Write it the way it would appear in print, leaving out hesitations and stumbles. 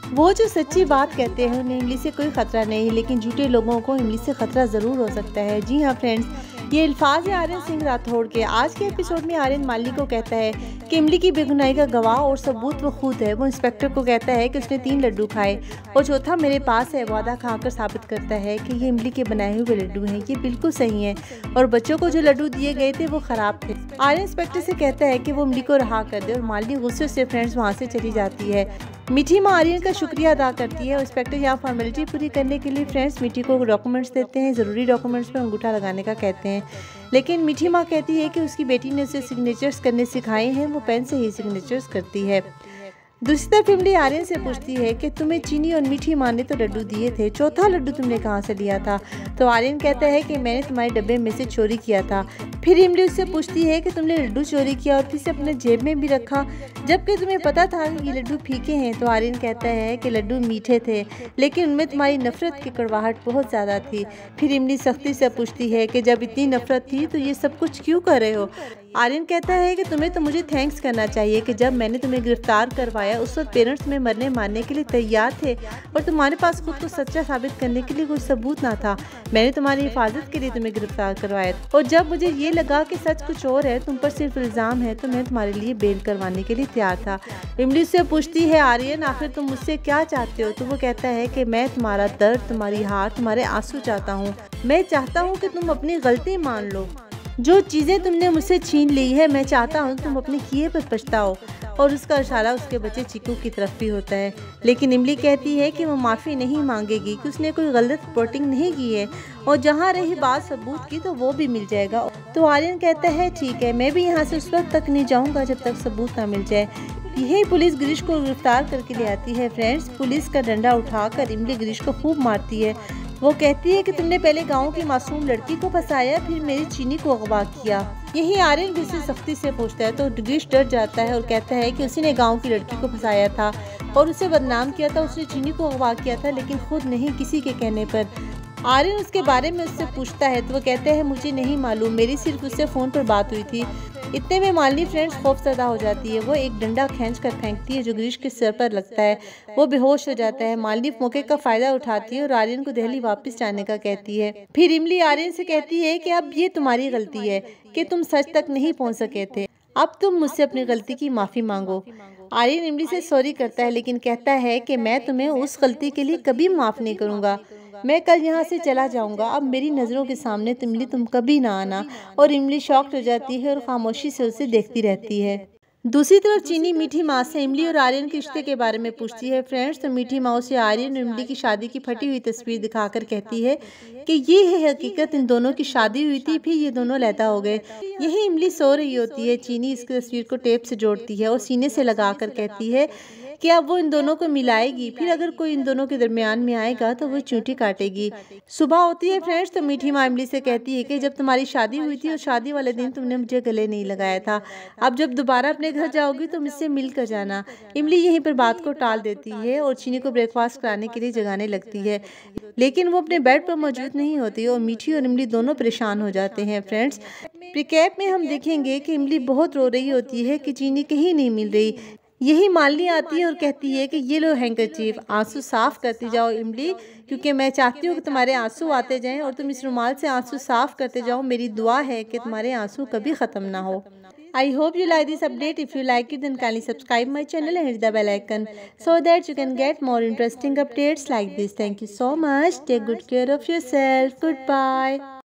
वो जो सच्ची बात कहते हैं उन्हें इमली से कोई ख़तरा नहीं, लेकिन झूठे लोगों को इमली से ख़तरा ज़रूर हो सकता है। जी हाँ फ्रेंड्स, ये अल्फाज है आर्यन सिंह राठौड़ के। आज के एपिसोड में आर्यन माली को कहता है कि इमली की बेगुनाही का गवाह और सबूत वो खुद है। वो इंस्पेक्टर को कहता है कि उसने 3 लड्डू खाए और चौथा मेरे पास है। वादा खाकर साबित करता है कि ये इमली के बनाए हुए लड्डू हैं, ये बिल्कुल सही हैं और बच्चों को जो लड्डू दिए गए थे वो ख़राब थे। आर्यन इंस्पेक्टर से कहता है कि वो इमली को रहा कर दे और माली गुस्से से फ्रेंड्स वहाँ से चली जाती है। मीठी माँ आर्यन का शुक्रिया अदा करती है और इंस्पेक्टर यहाँ फॉर्मेलिटी पूरी करने के लिए फ्रेंड्स मीठी को डॉक्यूमेंट्स देते हैं। ज़रूरी डॉक्यूमेंट्स पर अंगूठा लगाने का कहते हैं, लेकिन मीठी माँ कहती है कि उसकी बेटी ने उसे सिग्नेचर्स करने सिखाए हैं, वो पेन से ही सिग्नेचर्स करती है। दूसरी तरफ इमली आर्यन से पूछती है कि तुम्हें चीनी और मीठी माँ ने तो लड्डू दिए थे, चौथा लड्डू तुमने कहाँ से लिया था? तो आर्यन कहता है कि मैंने तुम्हारे डब्बे में से चोरी किया था। फिर इमली उससे पूछती है कि तुमने लड्डू चोरी किया और फिर से अपने जेब में भी रखा, जबकि तुम्हें पता था कि ये लड्डू फीके हैं। तो आर्यन कहता है कि लड्डू मीठे थे, लेकिन उनमें तुम्हारी नफरत की कड़वाहट बहुत ज़्यादा थी। फिर इमली सख्ती से पूछती है कि जब इतनी नफरत थी तो ये सब कुछ क्यों कर रहे हो? आर्यन कहता है कि तुम्हें तो मुझे थैंक्स करना चाहिए कि जब मैंने तुम्हें गिरफ्तार करवाया उस वक्त पेरेंट्स में मरने मारने के लिए तैयार थे और तुम्हारे पास खुद को सच्चा साबित करने के लिए कोई सबूत ना था। मैंने तुम्हारी हिफाजत के लिए तुम्हें गिरफ्तार करवाया और जब मुझे ये लगा कि सच कुछ और है, तुम पर सिर्फ इल्ज़ाम है, तो मैं तुम्हारे लिए बेल करवाने के लिए तैयार था। इमली से पूछती है आर्यन आखिर तुम मुझसे क्या चाहते हो? तो वो कहता है कि मैं तुम्हारा दर्द, तुम्हारी हार, तुम्हारे आंसू चाहता हूँ। मैं चाहता हूँ कि तुम अपनी गलती मान लो, जो चीज़ें तुमने मुझसे छीन ली है मैं चाहता हूँ तुम अपने किए पर पछताओ। और उसका इशारा उसके बच्चे चीकू की तरफ भी होता है, लेकिन इमली कहती है कि वो माफ़ी नहीं मांगेगी, कि उसने कोई गलत रिपोर्टिंग नहीं की है और जहाँ रही बात सबूत की तो वो भी मिल जाएगा। तो आर्यन कहता है ठीक है, मैं भी यहाँ से उस वक्त तक नहीं जाऊँगा जब तक सबूत ना मिल जाए। यही पुलिस गिरीश को गिरफ्तार करके ले आती है। फ्रेंड्स, पुलिस का डंडा उठाकर इमली गिरीश को खूब मारती है। वो कहती है कि तुमने पहले गांव की मासूम लड़की को फंसाया, फिर मेरी चीनी को अगवा किया। यही आर्यन गिरीश से सख्ती से पूछता है तो गिरीश डर जाता है और कहता है कि उसी ने गांव की लड़की को फंसाया था और उसे बदनाम किया था, उसने चीनी को अगवा किया था, लेकिन खुद नहीं, किसी के कहने पर। आर्यन उसके बारे में उससे पूछता है तो वो कहते हैं मुझे नहीं मालूम, मेरी सिर्फ उससे फ़ोन पर बात हुई थी। इतने में मालिनी फ्रेंड्स खौफज़दा हो जाती है। वो एक डंडा खींच कर फेंकती है जो गिरीश के सर पर लगता है। वो बेहोश हो जाता है। मालिनी मौके का फ़ायदा उठाती है और आर्यन को दिल्ली वापस जाने का कहती है। फिर इमली आर्यन से कहती है कि अब ये तुम्हारी गलती है कि तुम सच तक नहीं पहुँच सके थे, अब तुम मुझसे अपनी गलती की माफ़ी मांगो। आर्यन इमली से सॉरी करता है, लेकिन कहता है कि मैं तुम्हें उस गलती के लिए कभी माफ़ नहीं करूँगा। मैं कल यहाँ से चला जाऊँगा, अब मेरी नज़रों के सामने तुम कभी ना आना। और इमली शॉक्ड हो जाती है और खामोशी से उसे देखती रहती है। दूसरी तरफ चीनी मीठी माँ से इमली और आर्यन के रिश्ते के बारे में पूछती है। फ्रेंड्स, तो मीठी माँ उसे आर्यन और इमली की शादी की फटी हुई तस्वीर दिखाकर कहती है कि ये है हकीकत, इन दोनों की शादी हुई थी, फिर ये दोनों लैदा हो गए। यही इमली सो रही होती है। चीनी इस तस्वीर को टेप से जोड़ती है और सीने से लगाकर कहती है कि अब वो इन दोनों को मिलाएगी, फिर अगर कोई इन दोनों के दरमियान में आएगा तो वो चूंटी काटेगी। सुबह होती है फ्रेंड्स, तो मीठी माँ इमली से कहती है कि जब तुम्हारी शादी हुई थी और शादी वाले दिन तुमने मुझे गले नहीं लगाया था, अब जब दोबारा अपने घर जाओगी तो मुझसे मिल कर जाना। इमली यहीं पर बात को टाल देती है और चीनी को ब्रेकफास्ट कराने के लिए जगाने लगती है, लेकिन वो अपने बेड पर मौजूद नहीं होती और मीठी और इमली दोनों परेशान हो जाते हैं। फ्रेंड्स, रिकैप में हम देखेंगे कि इमली बहुत रो रही होती है कि चीनी कहीं नहीं मिल रही। यही मालिनी आती है और कहती है कि ये लो हैंकरचीफ, आंसू साफ करती जाओ इमली, क्योंकि मैं चाहती हूँ कि तुम्हारे आंसू आते जाएं और तुम इस रुमाल से आंसू साफ करते जाओ। मेरी दुआ है कि तुम्हारे आंसू कभी ख़त्म ना हो। I hope you like this update. If you like it, then kindly subscribe my channel and hit the bell icon so that you can get more interesting updates like this. Thank you so much. Take good care of yourself. Goodbye.